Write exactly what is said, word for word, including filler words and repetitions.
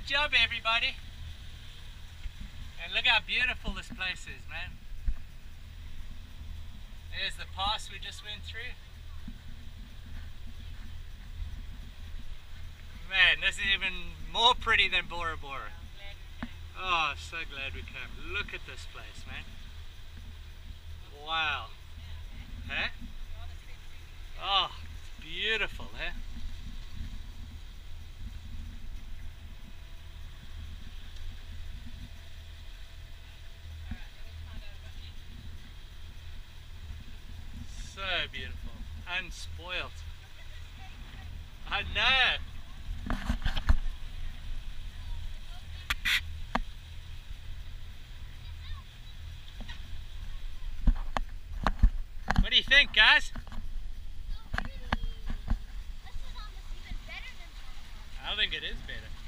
Good job, everybody. And look how beautiful this place is, man. There's the pass we just went through. Man, this is even more pretty than Bora Bora. Oh, so glad we came. Look at this place, man. Wow. Huh? Oh, it's beautiful, huh? So beautiful. Unspoilt. I know. What do you think, guys? I think it is better.